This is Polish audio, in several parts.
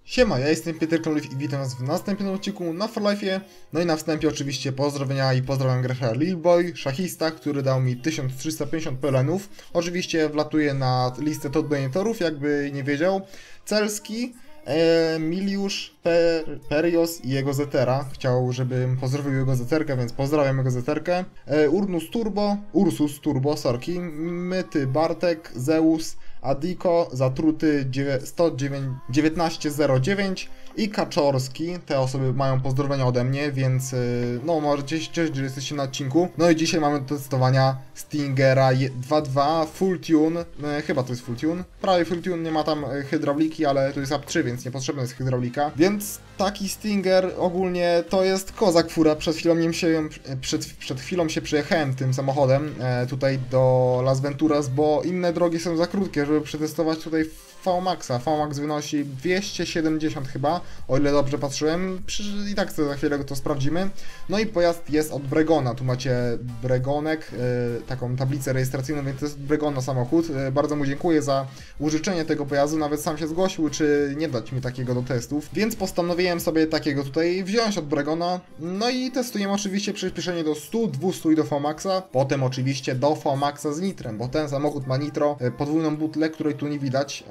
Siema, ja jestem Pieter Knolif i witam was w następnym odcinku na For Life'ie. No i na wstępie oczywiście pozdrowienia i pozdrawiam gracza Lilboy, szachista, który dał mi 1350 pelenów. Oczywiście wlatuje na listę top donatorów, jakby nie wiedział. Celski, Miliusz, Perios i jego Zetera. Chciał, żebym pozdrowił jego Zeterkę, więc pozdrawiam jego Zeterkę. Ursus Turbo, sorki. Myty Bartek, Zeus, Adiko, Zatruty 1909 i Kaczorski. Te osoby mają pozdrowienia ode mnie, więc no możecie się cieszyć, że jesteście na odcinku. No i dzisiaj mamy do testowania Stingera 2.2 Full Tune, chyba to jest Full Tune, prawie Full Tune, nie ma tam hydrauliki, ale to jest up3, więc niepotrzebna jest hydraulika. Więc taki Stinger ogólnie to jest kozak fura. Przed chwilą się przyjechałem tym samochodem tutaj do Las Venturas, bo inne drogi są za krótkie, żeby przetestować tutaj VMAXa. VMAX wynosi 270 chyba, o ile dobrze patrzyłem. I tak za chwilę to sprawdzimy. No i pojazd jest od Bregona. Tu macie Bregonek, taką tablicę rejestracyjną, więc to jest Bregona samochód. Bardzo mu dziękuję za użyczenie tego pojazdu. Nawet sam się zgłosił, czy nie dać mi takiego do testów. Więc postanowiłem sobie takiego tutaj wziąć od Bregona. No i testujemy oczywiście przyspieszenie do 100, 200 i do VMAXa. Potem oczywiście do VMAXa z nitrem, bo ten samochód ma nitro, podwójną butlę, której tu nie widać.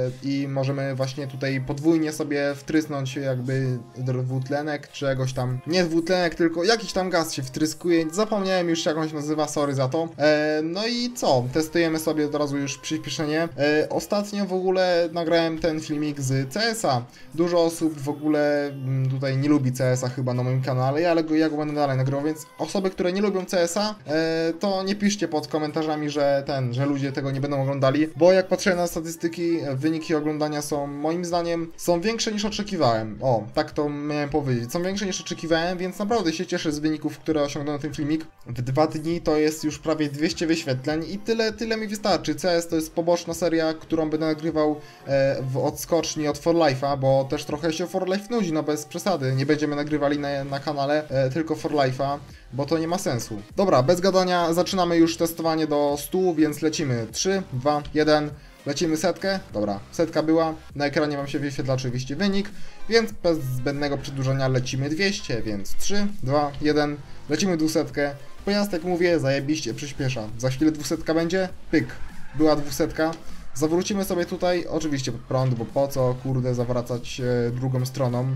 I możemy właśnie tutaj podwójnie sobie wtrysnąć jakby dwutlenek, czy czegoś tam, nie dwutlenek, tylko jakiś tam gaz się wtryskuje, zapomniałem już jak on się nazywa, sorry za to. No i co, testujemy sobie od razu już przyspieszenie. Ostatnio w ogóle nagrałem ten filmik z CS-a. Dużo osób w ogóle tutaj nie lubi CS-a chyba na moim kanale, ale ja go będę dalej nagrywał, więc osoby, które nie lubią CS-a, to nie piszcie pod komentarzami, że ludzie tego nie będą oglądali, bo jak patrzę na statystyki, wyniki oglądania są, moim zdaniem, są większe niż oczekiwałem. O, tak to miałem powiedzieć. Są większe niż oczekiwałem, więc naprawdę się cieszę z wyników, które osiągnął ten filmik. W 2 dni to jest już prawie 200 wyświetleń i tyle mi wystarczy. CS to jest poboczna seria, którą będę nagrywał w odskoczni od For Life'a, bo też trochę się For Life nudzi, no bez przesady. Nie będziemy nagrywali na kanale tylko For Life'a, bo to nie ma sensu. Dobra, bez gadania, zaczynamy już testowanie do 100, więc lecimy. 3, 2, 1... Lecimy setkę, dobra, setka była, na ekranie wam się wyświetla oczywiście wynik, więc bez zbędnego przedłużenia lecimy 200, więc 3, 2, 1, lecimy 200, pojazd jak mówię, zajebiście przyspiesza, za chwilę 200 będzie, pyk, była 200, zawrócimy sobie tutaj, oczywiście pod prąd, bo po co, kurde, zawracać drugą stroną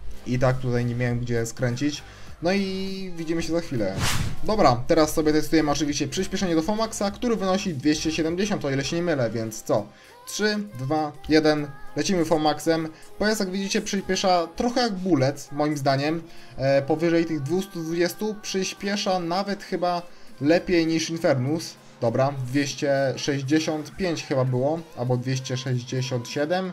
i tak tutaj nie miałem gdzie skręcić. No i widzimy się za chwilę. Dobra, teraz sobie testujemy oczywiście przyspieszenie do VMAXa, który wynosi 270, o ile się nie mylę, więc co? 3, 2, 1, lecimy VMAXem. Pojazd jak widzicie przyspiesza trochę jak Bullet, moim zdaniem. Powyżej tych 220 przyspiesza nawet chyba lepiej niż Infernus. Dobra, 265 chyba było, albo 267,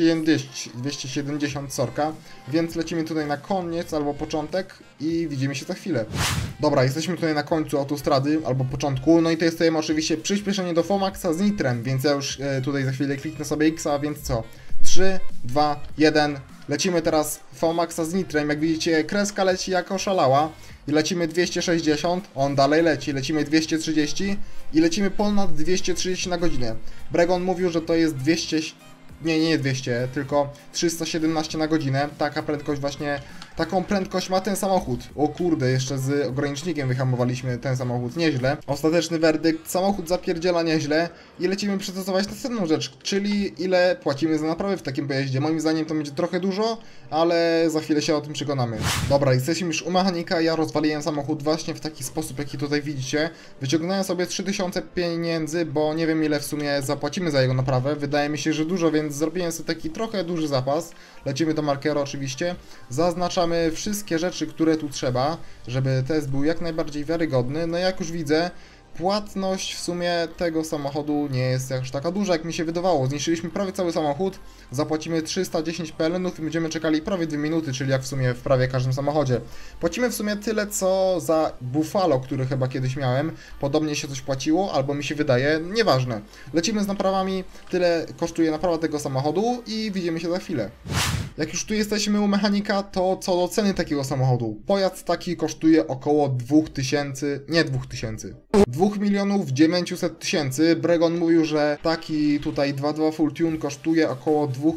270 sorka, więc lecimy tutaj na koniec albo początek i widzimy się za chwilę. Dobra, jesteśmy tutaj na końcu autostrady albo początku, no i to jest oczywiście przyspieszenie do VMAXa z nitrem, więc ja już tutaj za chwilę kliknę sobie X-a, więc co? 3, 2, 1, lecimy teraz VMAXa z nitrem, jak widzicie kreska leci jak oszalała. I lecimy 260, on dalej leci, lecimy 230 i lecimy ponad 230 na godzinę. Bregon mówił, że to jest 200, nie 200, tylko 317 na godzinę. Taka prędkość właśnie, taką prędkość ma ten samochód. O kurde, jeszcze z ogranicznikiem wyhamowaliśmy ten samochód, nieźle. Ostateczny werdykt, samochód zapierdziela nieźle i lecimy przetestować następną rzecz, czyli ile płacimy za naprawę w takim pojeździe. Moim zdaniem to będzie trochę dużo, ale za chwilę się o tym przekonamy. Dobra, jesteśmy już u mechanika, ja rozwaliłem samochód właśnie w taki sposób, jaki tutaj widzicie. Wyciągnąłem sobie 3000 pieniędzy, bo nie wiem ile w sumie zapłacimy za jego naprawę. Wydaje mi się, że dużo, więc zrobiłem sobie taki trochę duży zapas. Lecimy do markera oczywiście. Zaznaczamy wszystkie rzeczy, które tu trzeba, żeby test był jak najbardziej wiarygodny. No jak już widzę, płatność w sumie tego samochodu nie jest aż taka duża, jak mi się wydawało. Zniszczyliśmy prawie cały samochód, zapłacimy 310 pelenów i będziemy czekali prawie 2 minuty, czyli jak w sumie w prawie każdym samochodzie. Płacimy w sumie tyle, co za Buffalo, który chyba kiedyś miałem. Podobnie się coś płaciło, albo mi się wydaje, nieważne. Lecimy z naprawami, tyle kosztuje naprawa tego samochodu i widzimy się za chwilę. Jak już tu jesteśmy u mechanika, to co do ceny takiego samochodu. Pojazd taki kosztuje około 2000, nie 2000, 2 900 000. Bregon mówił, że taki tutaj 2.2 Full Tune kosztuje około 2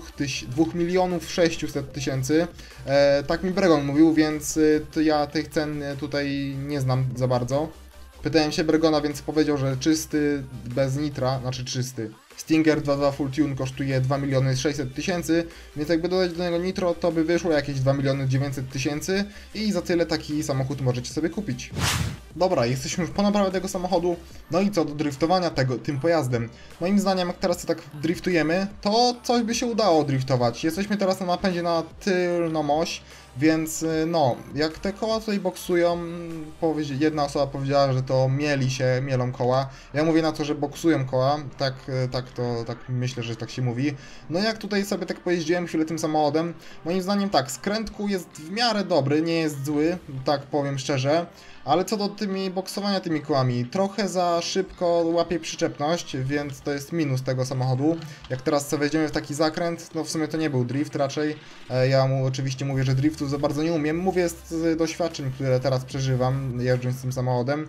600 000. Tak mi Bregon mówił, więc to ja tych cen tutaj nie znam za bardzo. Pytałem się Bregona, więc powiedział, że czysty, bez nitra, znaczy czysty Stinger 2.2 Full Tune kosztuje 2 600 000, więc jakby dodać do niego nitro, to by wyszło jakieś 2 900 000 i za tyle taki samochód możecie sobie kupić. Dobra, jesteśmy już po naprawie tego samochodu, no i co do driftowania tym pojazdem. Moim zdaniem, jak teraz tak driftujemy, to coś by się udało driftować. Jesteśmy teraz na napędzie na tylną oś, więc no, jak te koła tutaj boksują, jedna osoba powiedziała, że to mielą koła. Ja mówię na to, że boksują koła, tak myślę, że tak się mówi. No jak tutaj sobie tak pojeździłem chwilę tym samochodem, moim zdaniem tak, skręt kół jest w miarę dobry, nie jest zły, tak powiem szczerze. Ale co do boksowania tymi kołami, trochę za szybko łapie przyczepność, więc to jest minus tego samochodu. Jak teraz sobie wejdziemy w taki zakręt, no w sumie to nie był drift raczej. Ja mu oczywiście mówię, że driftu za bardzo nie umiem. Mówię z doświadczeń, które teraz przeżywam jeżdżąc tym samochodem,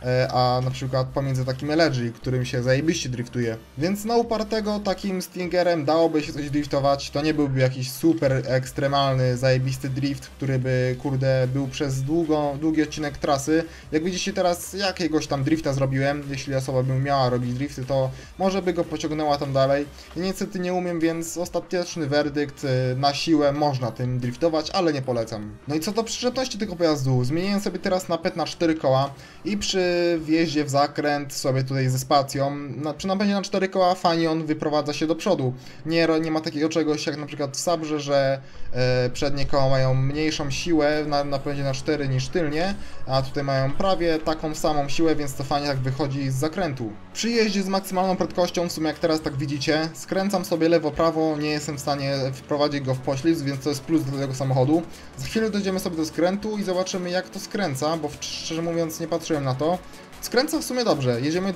a na przykład pomiędzy takim LG, którym się zajebiście driftuje. Więc na upartego takim Stingerem dałoby się coś driftować. To nie byłby jakiś super ekstremalny, zajebisty drift, który by, kurde, był przez długi odcinek trasy. Jak widzicie teraz jakiegoś tam drifta zrobiłem, jeśli osoba by miała robić drifty, to może by go pociągnęła tam dalej. Ja niestety nie umiem, więc ostateczny werdykt, na siłę można tym driftować, ale nie polecam. No i co do przyczepności tego pojazdu, zmieniłem sobie teraz napęd na 4 koła i przy wjeździe w zakręt sobie tutaj ze spacją, przy napędzie na 4 koła fajnie on wyprowadza się do przodu. Nie ma takiego czegoś jak na przykład w Sabrze, że przednie koła mają mniejszą siłę na napędzie na 4 niż tylnie, a tutaj mają prawie taką samą siłę, więc to fajnie tak wychodzi z zakrętu. Przy jeździe z maksymalną prędkością, w sumie jak teraz tak widzicie, skręcam sobie lewo-prawo, nie jestem w stanie wprowadzić go w poślizg, więc to jest plus do tego samochodu. Za chwilę dojdziemy sobie do skrętu i zobaczymy jak to skręca, bo szczerze mówiąc nie patrzyłem na to. Skręca w sumie dobrze, jedziemy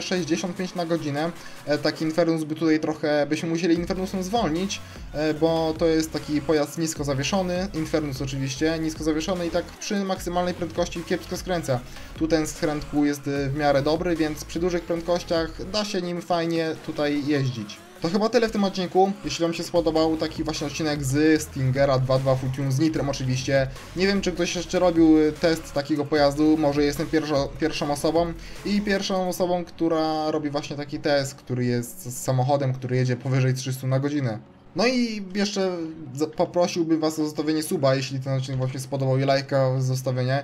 265 na godzinę, taki Infernus by tutaj trochę, byśmy musieli Infernusem zwolnić, bo to jest taki pojazd nisko zawieszony, Infernus oczywiście, nisko zawieszony i tak przy maksymalnej prędkości kiepsko skręca. Tu ten skręt kół jest w miarę dobry, więc przy dużych prędkościach da się nim fajnie tutaj jeździć. To chyba tyle w tym odcinku. Jeśli Wam się spodobał taki właśnie odcinek z Stingera 2.2 Full Tune z nitrem oczywiście. Nie wiem, czy ktoś jeszcze robił test takiego pojazdu, może jestem pierwszą osobą i pierwszą osobą, która robi właśnie taki test, który jest z samochodem, który jedzie powyżej 300 na godzinę. No i jeszcze poprosiłbym Was o zostawienie suba, jeśli ten odcinek Wam się spodobał, i lajka zostawienie,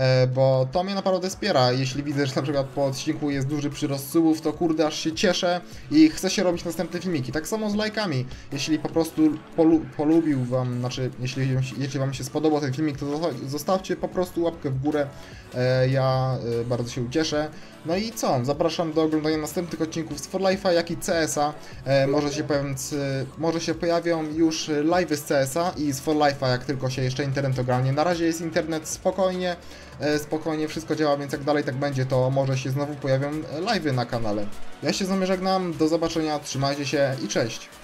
bo to mnie naprawdę wspiera. Jeśli widzę, że na przykład po odcinku jest duży przyrost subów, to kurde aż się cieszę i chcę się robić następne filmiki. Tak samo z lajkami. Jeśli po prostu polubił Wam, znaczy jeśli Wam się spodobał ten filmik, to zostawcie po prostu łapkę w górę. Ja bardzo się ucieszę. No i co? Zapraszam do oglądania następnych odcinków z For Life'a, jak i CS-a. Może się pojawią już live'y z CS-a i z For Life'a, jak tylko się jeszcze internet ogarnie. Na razie jest internet spokojnie, wszystko działa, więc jak dalej tak będzie, to może się znowu pojawią live'y na kanale. Ja się z wami żegnam, do zobaczenia, trzymajcie się i cześć!